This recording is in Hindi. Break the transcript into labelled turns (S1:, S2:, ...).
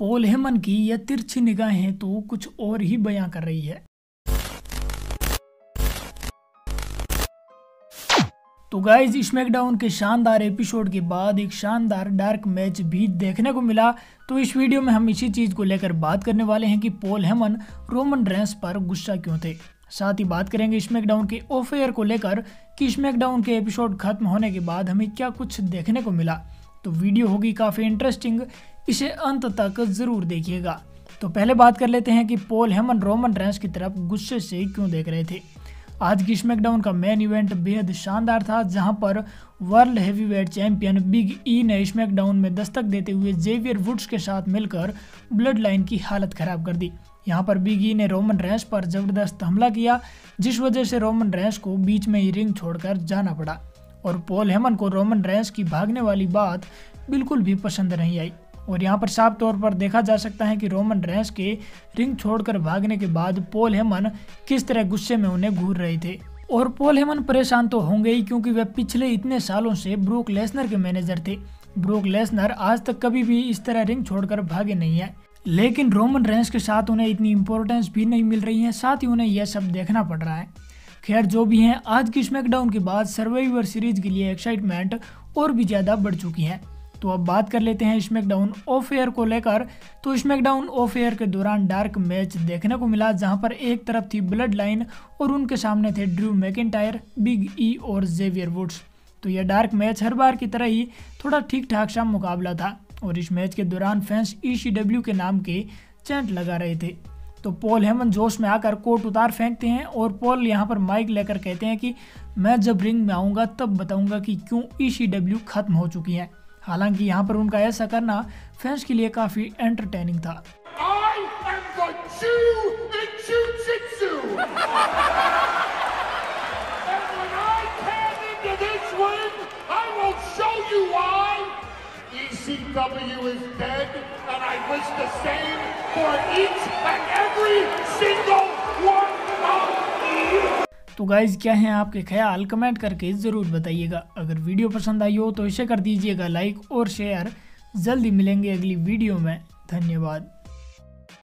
S1: पॉल हेमन की यह तिरछी निगाहें तो कुछ और ही बयां कर रही है। तो गाइज स्मैकडाउन के शानदार एपिसोड के बाद एक शानदार डार्क मैच भी देखने को मिला। तो इस वीडियो में हम इसी चीज को लेकर बात करने वाले हैं कि पॉल हेमन रोमन रेंस पर गुस्सा क्यों थे। साथ ही बात करेंगे स्मैकडाउन के ऑफ एयर को लेकर कि स्मैकडाउन के एपिसोड खत्म होने के बाद हमें क्या कुछ देखने को मिला। तो वीडियो होगी काफी इंटरेस्टिंग, इसे अंत तक जरूर देखिएगा। तो पहले बात कर लेते हैं कि पॉल हेमन रोमन रेंस की तरफ गुस्से से क्यों देख रहे थे। आज की स्मैकडाउन का मेन इवेंट बेहद शानदार था, जहां पर world heavyweight champion big E ने स्मैकडाउन में दस्तक देते हुए जेवियर वुड्स के साथ मिलकर ब्लड लाइन की हालत खराब कर दी। यहां पर बिग ई ने रोमन रेंस पर जबरदस्त हमला किया, जिस वजह से रोमन रेंस को बीच में ही रिंग छोड़कर जाना पड़ा। और पॉल हेमन को रोमन रेंस की भागने वाली बात बिल्कुल भी पसंद नहीं आई। और यहाँ पर साफ तौर पर देखा जा सकता है कि रोमन रेंस के रिंग छोड़कर भागने के बाद पॉल हेमन किस तरह गुस्से में उन्हें घूर रहे थे। और पॉल हेमन परेशान तो होंगे ही, क्योंकि वे पिछले इतने सालों से ब्रूक लेसनर के मैनेजर थे। ब्रूक लेसनर आज तक कभी भी इस तरह रिंग छोड़कर भागे नहीं है, लेकिन रोमन रेंस के साथ उन्हें इतनी इंपॉर्टेंस भी नहीं मिल रही है, साथ ही उन्हें यह सब देखना पड़ रहा है। खैर जो भी है, आज की स्मैकडाउन के बाद सर्वाइवर सीरीज के लिए एक्साइटमेंट और भी ज्यादा बढ़ चुकी है। तो अब बात कर लेते हैं स्मैकडाउन ऑफ एयर को लेकर। तो स्मैकडाउन ऑफ एयर के दौरान डार्क मैच देखने को मिला, जहां पर एक तरफ थी ब्लड लाइन और उनके सामने थे ड्रू मैकिंटायर, बिग ई और जेवियर वुड्स। तो यह डार्क मैच हर बार की तरह ही थोड़ा ठीक ठाक सा मुकाबला था और इस मैच के दौरान फैंस ECW के नाम के चैंट लगा रहे थे। तो पॉल हेमन जोश में आकर कोट उतार फेंकते हैं और पॉल यहाँ पर माइक लेकर कहते हैं कि मैं जब रिंग में आऊँगा तब बताऊँगा कि क्यों ECW खत्म हो चुकी है। हालांकि यहाँ पर उनका ऐसा करना फैंस के लिए काफी एंटरटेनिंग था।
S2: ECW is dead, and I wish the same for each and every single one of you.
S1: तो गाइज क्या हैं आपके ख्याल, कमेंट करके ज़रूर बताइएगा। अगर वीडियो पसंद आई हो तो इसे कर दीजिएगा लाइक और शेयर। जल्दी मिलेंगे अगली वीडियो में। धन्यवाद।